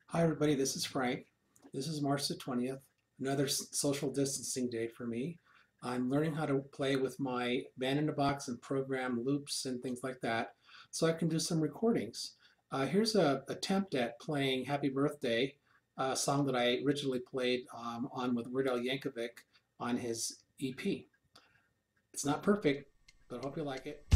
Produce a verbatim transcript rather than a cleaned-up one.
Hi, everybody. This is Frank. This is March the twentieth, another s- social distancing day for me. I'm learning how to play with my band in the box and program loops and things like that so I can do some recordings. Uh, here's a attempt at playing Happy Birthday, a song that I originally played um, on with Weird Al Yankovic on his E P. It's not perfect, but I hope you like it.